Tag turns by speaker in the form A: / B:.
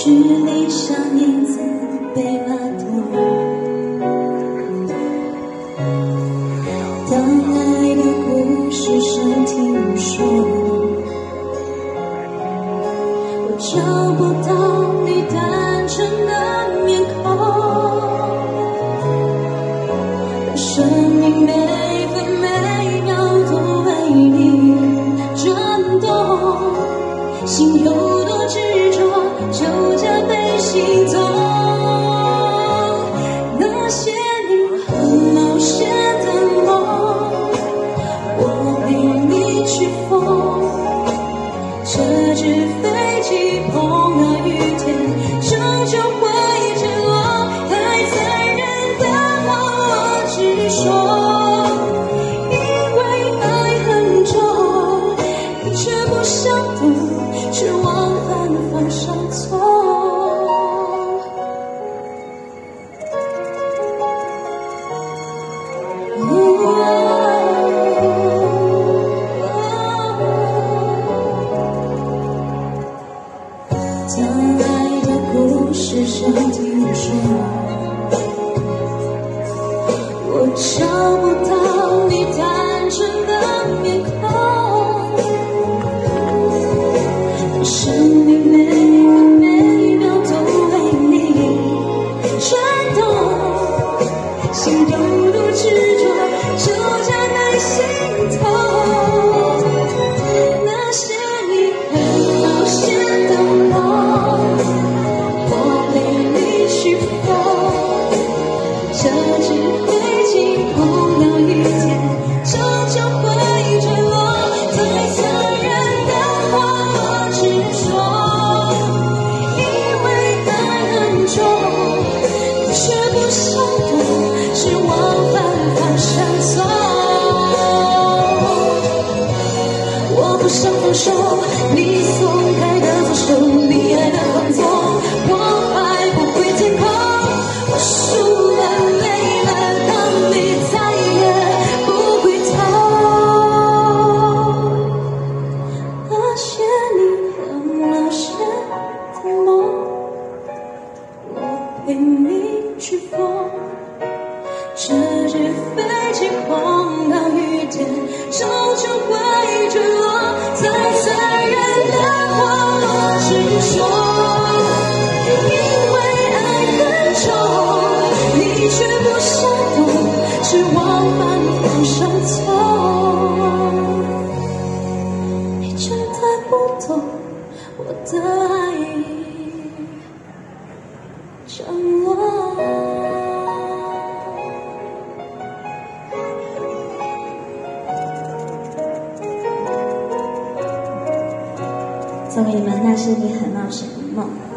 A: 距离像影子被拉动。当爱的故事声听说，我找不到你单纯的面孔，让生命每分每秒都为你转动，心有多执着，就加倍心痛。那些你很冒险的梦，我陪你去疯。这只飞机碰到雨天，终究会坠落。太残忍的话我直说，因为爱很重，你却不想懂，却往反方向走。当爱的故事声听说，我找不到你单纯的面孔，让生命每分每秒都为你转动，心有多执着，就加倍心痛。那些你很冒险的梦，我陪你去疯。这只飞机碰到雨天，终究会坠落。太残忍的话我直说，因为爱很重，你却不想懂，是往反方向走。我不想放手，你松开的左手，你爱的放纵，我爱不会天空。我输了，累了，当你再也不回头。那些你很冒险的梦，我陪你去疯。这只飞机碰到雨天，终究会坠落。太残忍的话我直说，因为爱很重，你却不想懂，只往反方向走。你真的不懂我的爱已降落。送给你们，那是你很冒险的梦。